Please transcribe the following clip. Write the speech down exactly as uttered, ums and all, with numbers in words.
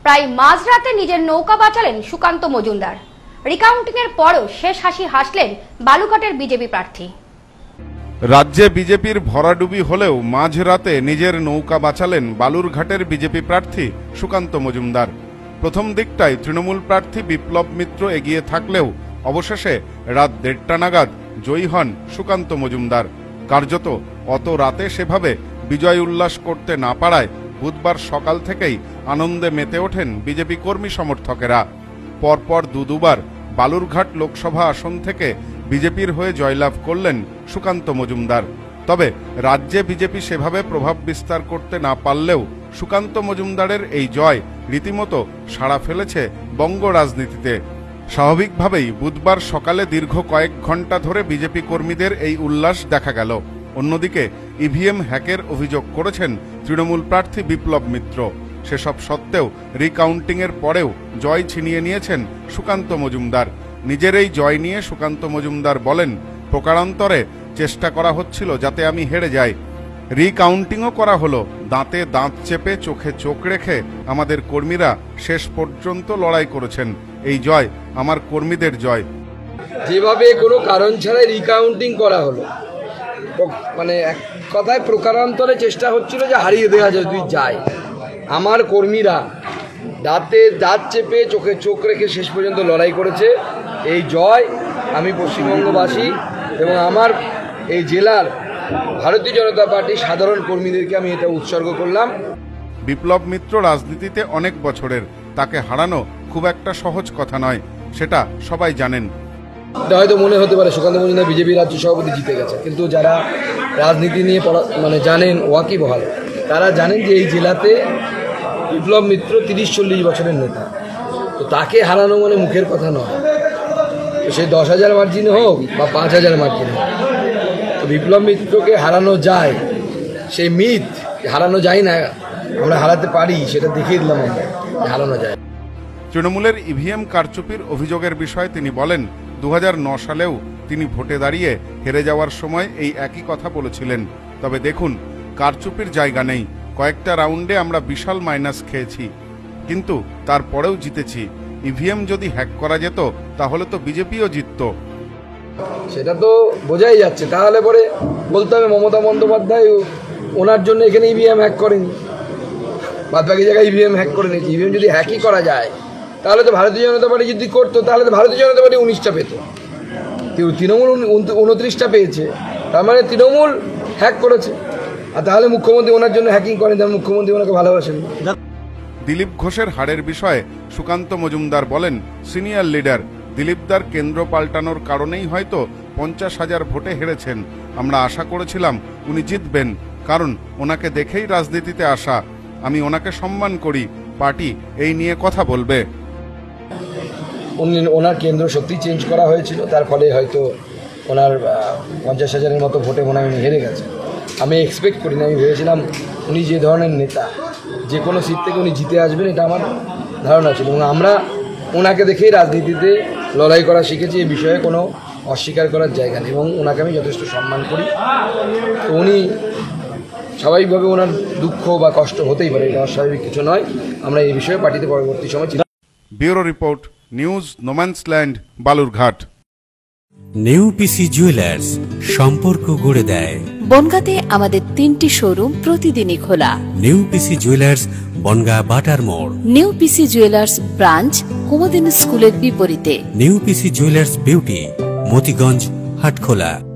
প্রায় মাঝরাতে নিজের নৌকা বাঁচালেন সুকান্ত মজুমদার। রিকাউন্টিং এর পরও শেষ হাসি হাসলেন বালুরঘাটের বিজেপি প্রার্থী। রাজ্যে বিজেপির ভরাডুবি হলেও মাঝরাতে নিজের নৌকা বাঁচালেন বালুরঘাটের বিজেপি প্রার্থী সুকান্ত মজুমদার। প্রথম দিকটায় তৃণমূল প্রার্থী বিপ্লব মিত্র এগিয়ে থাকলেও অবশেষে রাত দেড়টা নাগাদ জয়ী হন সুকান্ত মজুমদার। কার্যত অত রাতে সেভাবে বিজয় উল্লাস করতে না পারায় বুধবার সকাল থেকেই আনন্দে মেতে ওঠেন বিজেপি কর্মী সমর্থকেরা। পরপর দু দুবার বালুরঘাট লোকসভা আসন থেকে বিজেপির হয়ে জয়লাভ করলেন সুকান্ত মজুমদার। তবে রাজ্যে বিজেপি সেভাবে প্রভাব বিস্তার করতে না পারলেও সুকান্ত মজুমদারের এই জয় রীতিমতো সাড়া ফেলেছে বঙ্গ রাজনীতিতে। স্বাভাবিকভাবেই বুধবার সকালে দীর্ঘ কয়েক ঘন্টা ধরে বিজেপি কর্মীদের এই উল্লাস দেখা গেল। অন্যদিকে ইভিএম হ্যাকের অভিযোগ করেছেন তৃণমূল প্রার্থী বিপ্লব মিত্র। সেসব সত্ত্বেও রিকাউন্টিং এর পরেও জয় ছিনিয়ে নিয়েছেন সুকান্ত মজুমদার। নিজের এই জয় নিয়ে সুকান্ত মজুমদার বলেন, প্রকারান্তরে চেষ্টা করা হচ্ছিল যাতে আমি হেরে যাই। রিকাউন্টিংও করা হলো, দাঁতে দাঁত চেপে চোখে চোখ রেখে আমাদের কর্মীরা শেষ পর্যন্ত লড়াই করেছেন। এই জয় আমার কর্মীদের জয়। যেভাবে কোনো কারণ ছাড়াই রিকাউন্টিং করা হলো, মানে এক কথায় প্রকারান্তরে চেষ্টা হচ্ছিল যে হারিয়ে দেওয়া যায় তুই যায়। আমার কর্মীরা দাঁতে দাঁত চেপে চোখে চোখ রেখে শেষ পর্যন্ত লড়াই করেছে। এই জয় আমি পশ্চিমবঙ্গবাসী এবং আমার এই জেলার ভারতীয় জনতা পার্টির সাধারণ কর্মীদেরকে আমি এটা উৎসর্গ করলাম। বিপ্লব মিত্র রাজনীতিতে অনেক বছরের, তাকে হারানো খুব একটা সহজ কথা নয়, সেটা সবাই জানেন। হয়তো মনে হতে পারে সুকান্ত মজুমদার বিজেপি রাজ্য সভাপতি জিতে গেছে, কিন্তু যারা রাজনীতি নিয়ে পড়া মানে জানেন ওয়াকিবহাল, তারা জানেন যে এই জেলাতে বিপ্লব মিত্র তিরিশ চল্লিশ বছরের নেতা। তো তাকে হারানো মানে মুখের কথা নয়, তো সে দশ হাজার মার্জিনে হোক বা পাঁচ হাজার মার্জিনে হোক, তো বিপ্লব মিত্রকে হারানো যায়। সেই মিথ হারানো যায় না, আমরা হারাতে পারি সেটা দেখিয়ে দিলাম আমরা, হারানো যায়। তৃণমূলের ইভিএম কারচুপির অভিযোগের বিষয়ে তিনি বলেন, দু হাজার ন সালেও তিনি ভোটে দাঁড়িয়ে হেরে যাওয়ার সময় এই একই কথা বলেছিলেন। তবে দেখুন, কারচুপির জায়গা নেই। কয়েকটা রাউন্ডে আমরা বিশাল মাইনাস খেয়েছি, কিন্তু তারপরেও জিতেছি। ইভিএম যদি হ্যাক করা যেত তাহলে তো বিজেপিও জিতত। সেটা তো বোঝাই যাচ্ছে। তাহলে পরে বলতে হবে মমতা বন্দ্যোপাধ্যায় ওনার জন্য এখানে ইভিএম হ্যাক করেনি, বাদ বাকি জায়গায় ইভিএম হ্যাক করে নিয়েছে। ইভিএম যদি হ্যাকই করা যায় তাহলে তো ভারতীয় জনতা পার্টি যদি করতো তাহলে তো ভারতীয় জনতা পার্টি উনিশটা পেত, কিন্তু তৃণমূল উনত্রিশটা পেয়েছে। তার মানে তৃণমূল হ্যাক করেছে। আর তাহলে মুখ্যমন্ত্রী ওনার জন্য হ্যাকিং করেন, তাহলে মুখ্যমন্ত্রী ওনাকে ভালোবাসেন। দিলীপ ঘোষের হারের বিষয়ে সুকান্ত মজুমদার বলেন, সিনিয়র লিডার দিলীপদার কেন্দ্র পাল্টানোর কারণেই হয়তো পঞ্চাশ হাজার ভোটে হেরেছেন। আমরা আশা করেছিলাম উনি জিতবেন, কারণ ওনাকে দেখেই রাজনীতিতে আসা। আমি ওনাকে সম্মান করি, পার্টি এই নিয়ে কথা বলবে। উনি ওনার কেন্দ্র সত্যি চেঞ্জ করা হয়েছিল, তার ফলে হয়তো ওনার পঞ্চাশ হাজারের মতো ভোটে মনে হয় উনি হেরে গেছেন। আমি এক্সপেক্ট করি না, আমি ভেবেছিলাম উনি যে ধরনের নেতা যে কোনো সিট থেকে উনি জিতে আসবেন, এটা আমার ধারণা ছিল। এবং আমরা ওনাকে দেখেই রাজনীতিতে লড়াই করা শিখেছি, এই বিষয়ে কোনো অস্বীকার করার জায়গা নেই। এবং ওনাকে আমি যথেষ্ট সম্মান করি। তো উনি স্বাভাবিকভাবে ওনার দুঃখ বা কষ্ট হতেই পারে, এটা অস্বাভাবিক কিছু নয়। আমরা এই বিষয়ে পার্টিতে পরবর্তী সময়। Bureau report, news no man's land, Balurghat. নেউপিসি জুয়েলার্স, সম্পর্ক গড়ে দেয়। বনগাঁতে আমাদের তিনটি শোরুম প্রতিদিনই খোলা। নেউপিসি জুয়েলার্স, বনগাঁ বাটার মোড়। নেউপিসি জুয়েলার্স ব্রাঞ্চ, কুমুদিনী স্কুলের বিপরীতে। নেউপিসি জুয়েলার্স বিউটি, মতিগঞ্জ, হাটখোলা।